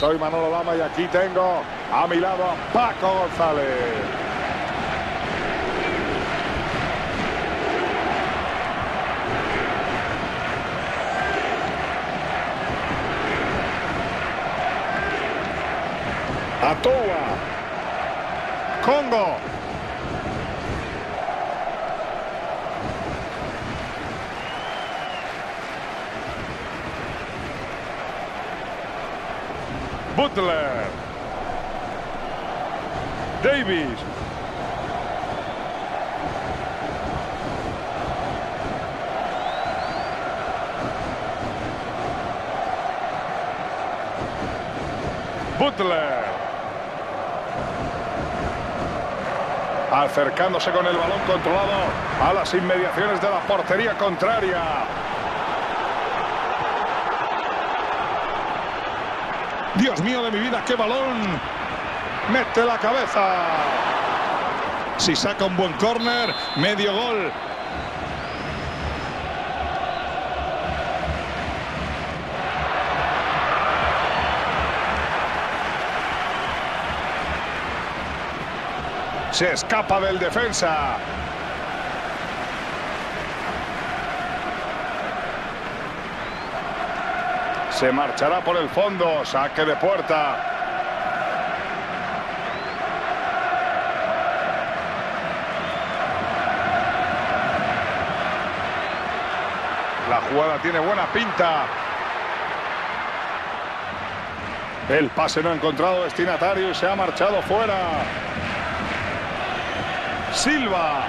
Soy Manolo Lama y aquí tengo a mi lado a Paco González. Atua. Congo. Butler. Davis. Butler. Acercándose con el balón controlado a las inmediaciones de la portería contraria. Dios mío de mi vida, qué balón. Mete la cabeza. Si saca un buen córner, medio gol. Se escapa del defensa. Se marchará por el fondo. Saque de puerta. La jugada tiene buena pinta. El pase no ha encontrado destinatario y se ha marchado fuera. Silva.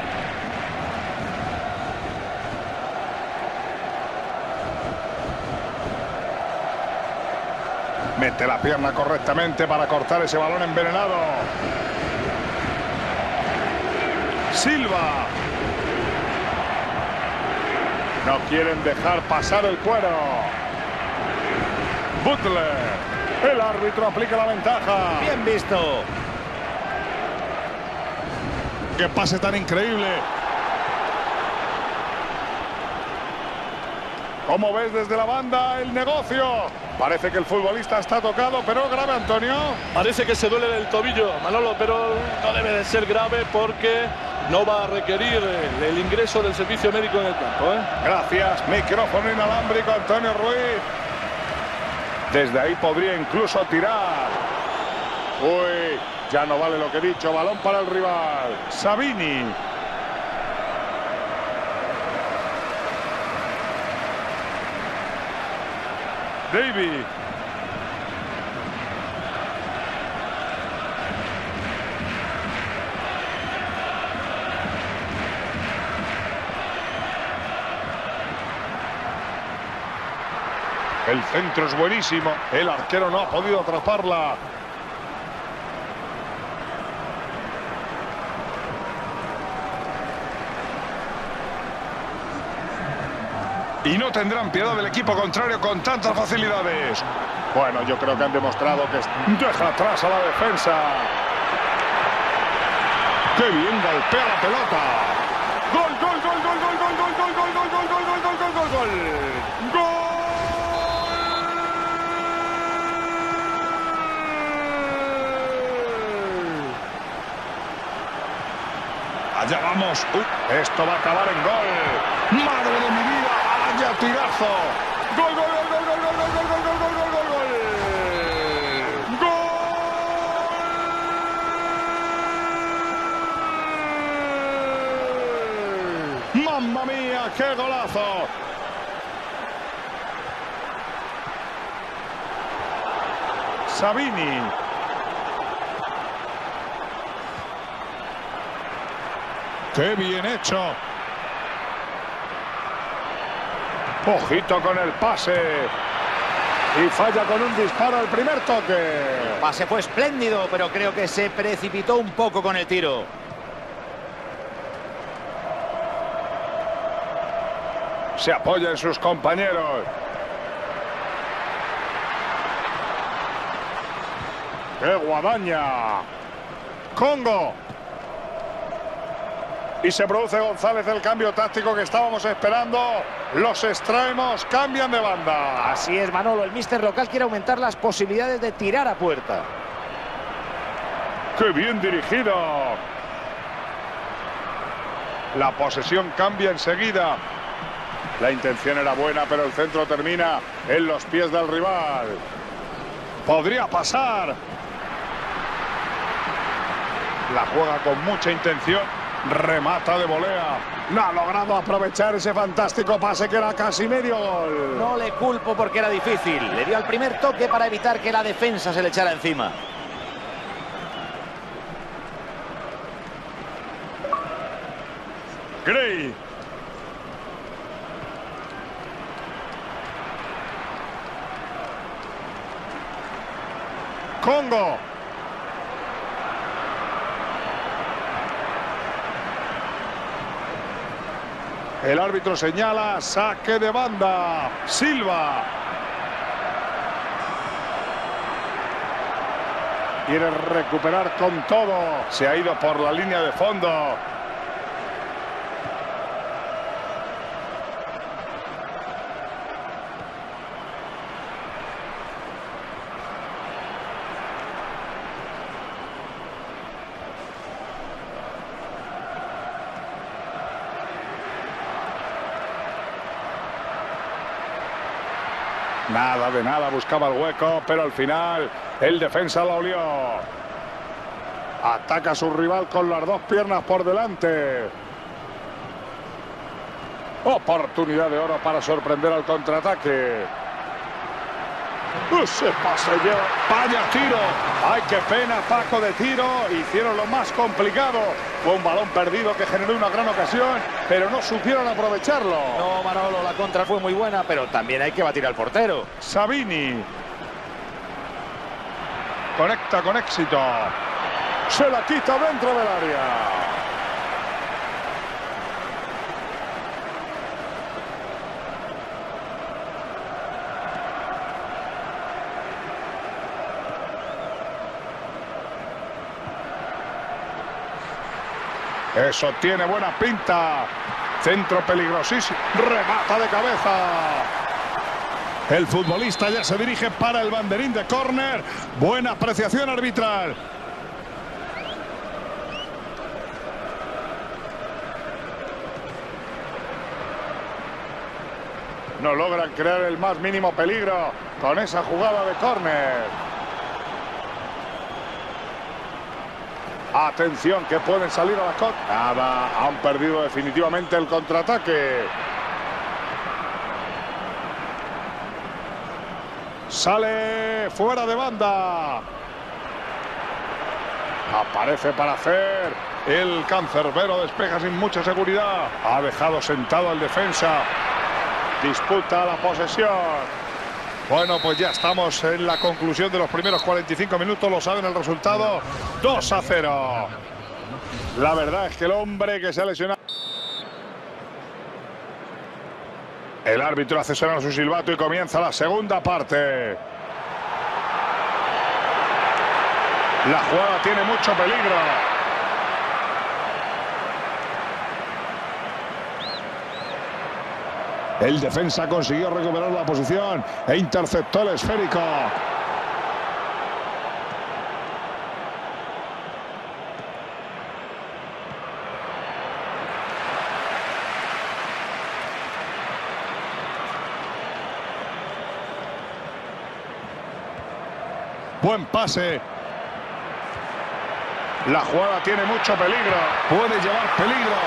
Mete la pierna correctamente para cortar ese balón envenenado. Silva. No quieren dejar pasar el cuero. Butler. El árbitro aplica la ventaja. Bien visto. ¡Qué pase tan increíble! ¿Cómo ves desde la banda el negocio? Parece que el futbolista está tocado, pero grave, Antonio. Parece que se duele del tobillo, Manolo, pero no debe de ser grave porque no va a requerir el ingreso del servicio médico en el campo, ¿eh? Gracias. Micrófono inalámbrico, Antonio Ruiz. Desde ahí podría incluso tirar. Uy, ya no vale lo que he dicho. Balón para el rival. Sabini. David. El centro es buenísimo. El arquero no ha podido atraparla. Y no tendrán piedad del equipo contrario con tantas facilidades. Bueno, yo creo que han demostrado que deja atrás a la defensa. ¡Qué bien golpea la pelota! ¡Gol, gol, gol, gol, gol, gol, gol, gol, gol, gol, gol, gol, gol, gol, gol, gol! ¡Gol! Allá vamos. Esto va a acabar en gol. ¡Madre de mi vida! ¡Vaya tirazo! ¡Gol, gol, gol, gol, gol, gol, gol, gol, gol, gol, gol, gol! ¡Gol! ¡Mamma mía! ¡Qué golazo! Sabini. ¡Qué bien hecho! Ojito con el pase. Y falla con un disparo al primer toque. El pase fue espléndido, pero creo que se precipitó un poco con el tiro. Se apoya en sus compañeros. ¡Qué guadaña! Congo. Y se produce, González, el cambio táctico que estábamos esperando. Los extremos cambian de banda. Así es, Manolo. El míster local quiere aumentar las posibilidades de tirar a puerta. ¡Qué bien dirigido! La posesión cambia enseguida. La intención era buena, pero el centro termina en los pies del rival. Podría pasar. La juega con mucha intención. Remata de volea. No ha logrado aprovechar ese fantástico pase que era casi medio gol. No le culpo porque era difícil. Le dio al primer toque para evitar que la defensa se le echara encima. Gray. Congo. El árbitro señala saque de banda. Silva. Quiere recuperar con todo. Se ha ido por la línea de fondo. Nada de nada, buscaba el hueco, pero al final el defensa lo olió. Ataca a su rival con las dos piernas por delante. Oportunidad de oro para sorprender al contraataque. Se pasa y lleva. ¡Vaya tiro! ¡Ay, qué pena, Paco, de tiro! Hicieron lo más complicado. Fue un balón perdido que generó una gran ocasión, pero no supieron aprovecharlo. No, Manolo, la contra fue muy buena, pero también hay que batir al portero. Savini. Conecta con éxito. Se la quita dentro del área. Eso tiene buena pinta. Centro peligrosísimo. Remata de cabeza. El futbolista ya se dirige para el banderín de córner. Buena apreciación arbitral. No logran crear el más mínimo peligro con esa jugada de córner. Atención, que pueden salir a la contra. Nada, han perdido definitivamente el contraataque. Sale fuera de banda. Aparece para hacer el cancerbero, despeja sin mucha seguridad. Ha dejado sentado al defensa. Disputa la posesión. Bueno, pues ya estamos en la conclusión de los primeros 45 minutos. Lo saben el resultado, 2-0. La verdad es que el hombre que se ha lesionado... El árbitro hace sonar su silbato y comienza la segunda parte. La jugada tiene mucho peligro. El defensa consiguió recuperar la posición e interceptó el esférico. Buen pase. La jugada tiene mucho peligro. Puede llevar peligro.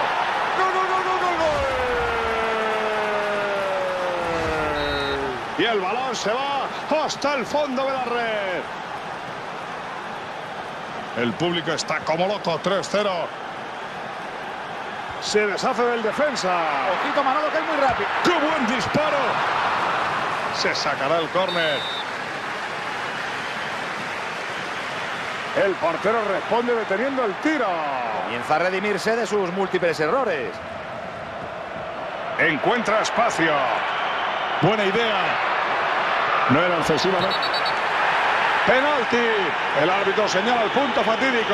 Y el balón se va hasta el fondo de la red. El público está como loco, 3-0. Se deshace del defensa. Ojito, Manolo, que es muy rápido. ¡Qué buen disparo! Se sacará el córner. El portero responde deteniendo el tiro. Comienza a redimirse de sus múltiples errores. Encuentra espacio. Buena idea. No era excesivamente. Penalti. El árbitro señala el punto fatídico.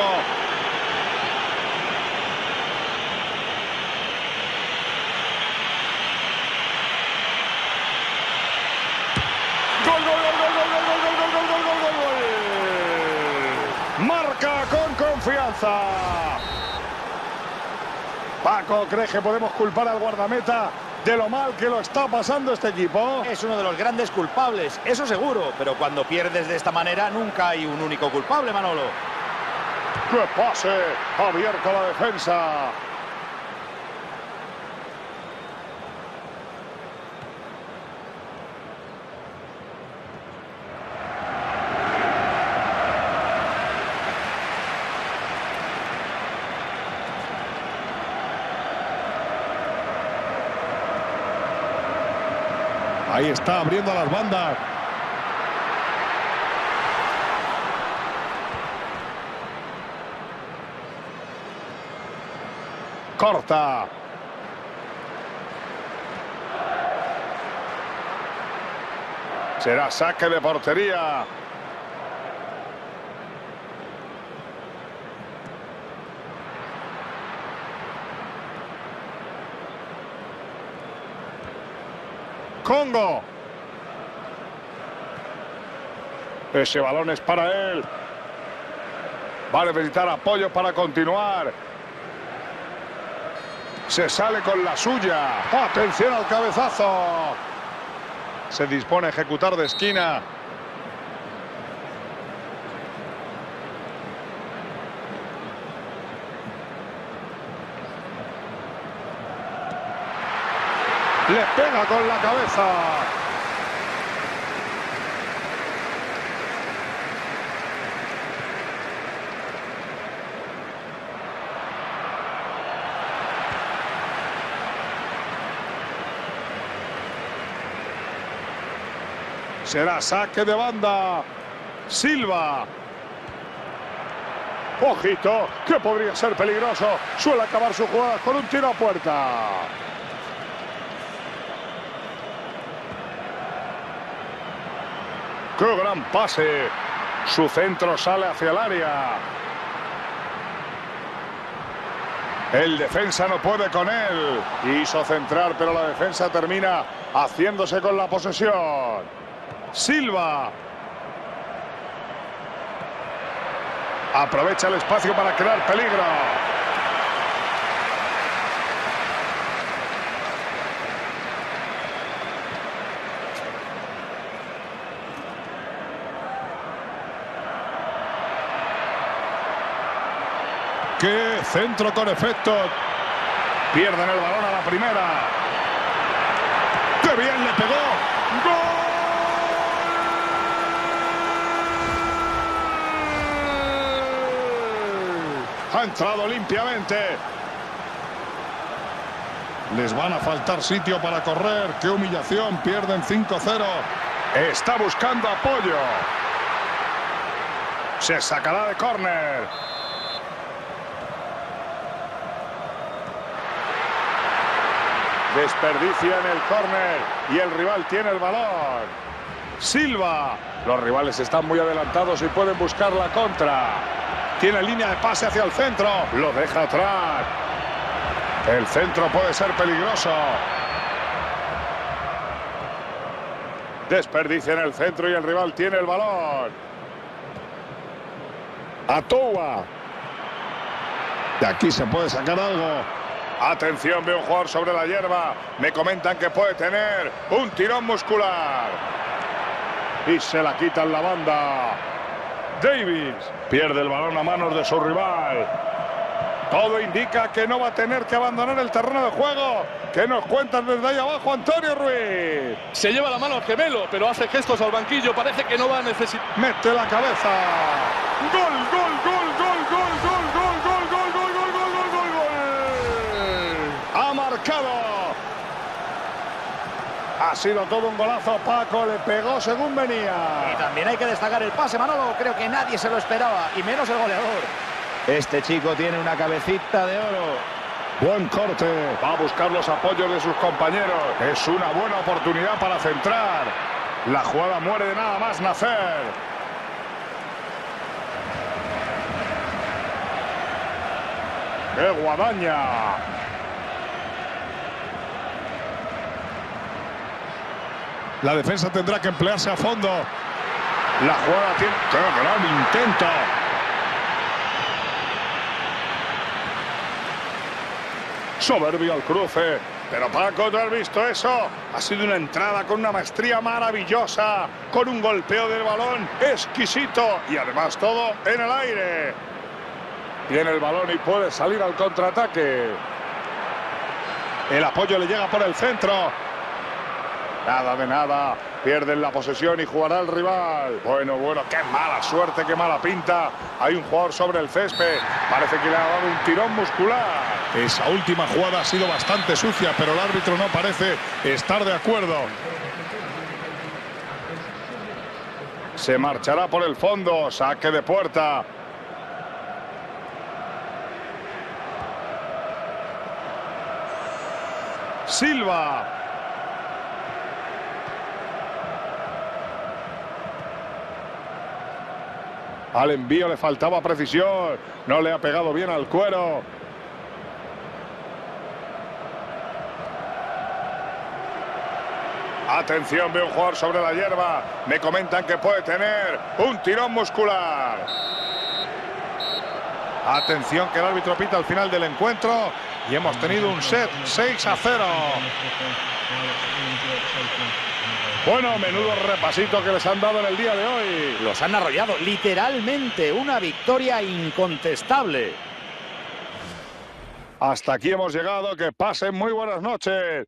¡Gol, gol, gol, gol, gol, gol, gol, gol, gol, gol, gol, gol! Marca con confianza. Paco, ¿crees que podemos culpar al guardameta de lo mal que lo está pasando este equipo? Es uno de los grandes culpables, eso seguro. Pero cuando pierdes de esta manera nunca hay un único culpable, Manolo. ¡Qué pase! Abierta la defensa. Ahí está, abriendo las bandas. Corta. Será saque de portería. Congo. Ese balón es para él. Va a necesitar apoyo para continuar. Se sale con la suya. Atención al cabezazo. Se dispone a ejecutar de esquina. Le pega con la cabeza. Será saque de banda. Silva. Ojito, que podría ser peligroso. Suele acabar su jugada con un tiro a puerta. ¡Qué gran pase! Su centro sale hacia el área. El defensa no puede con él. Quiso centrar, pero la defensa termina haciéndose con la posesión. Silva. Aprovecha el espacio para crear peligro. ¡Qué centro con efecto! Pierden el balón a la primera. ¡Qué bien le pegó! ¡Gol! Ha entrado limpiamente. Les van a faltar sitio para correr. ¡Qué humillación! Pierden 5-0. Está buscando apoyo. Se sacará de córner. Desperdicia en el córner y el rival tiene el balón. Silva. Los rivales están muy adelantados y pueden buscar la contra. Tiene línea de pase hacia el centro. Lo deja atrás. El centro puede ser peligroso. Desperdicia en el centro y el rival tiene el balón. Atoua. De aquí se puede sacar algo. Atención, veo un jugador sobre la hierba. Me comentan que puede tener un tirón muscular. Y se la quita en la banda. Davis pierde el balón a manos de su rival. Todo indica que no va a tener que abandonar el terreno de juego. ¿Qué nos cuentan desde ahí abajo, Antonio Ruiz? Se lleva la mano al gemelo, pero hace gestos al banquillo. Parece que no va a necesitar. Mete la cabeza. Gol, gol, gol, gol, gol, gol, gol, gol, gol, gol, gol, gol, gol, gol, gol. Ha marcado. Ha sido todo un golazo. Paco le pegó según venía. Y también hay que destacar el pase, Manolo. Creo que nadie se lo esperaba, y menos el goleador. Este chico tiene una cabecita de oro. Buen corte. Va a buscar los apoyos de sus compañeros. Es una buena oportunidad para centrar. La jugada muere de nada más nacer. ¡Qué guadaña! La defensa tendrá que emplearse a fondo. La jugada tiene... ¡Qué gran intento! Soberbio al cruce. Pero Paco, ¿tú has visto eso? Ha sido una entrada con una maestría maravillosa, con un golpeo del balón exquisito y además todo en el aire. Tiene el balón y puede salir al contraataque. El apoyo le llega por el centro. Nada de nada. Pierden la posesión y jugará el rival. Bueno, qué mala suerte, qué mala pinta. Hay un jugador sobre el césped. Parece que le ha dado un tirón muscular. Esa última jugada ha sido bastante sucia, pero el árbitro no parece estar de acuerdo. Se marchará por el fondo. Saque de puerta. Silva. Al envío le faltaba precisión. No le ha pegado bien al cuero. Atención, veo un jugador sobre la hierba. Me comentan que puede tener un tirón muscular. Atención, que el árbitro pita al final del encuentro. Y hemos tenido un set 6-0. Bueno, menudo repasito que les han dado en el día de hoy. Los han arrollado, literalmente, una victoria incontestable. Hasta aquí hemos llegado, que pasen muy buenas noches.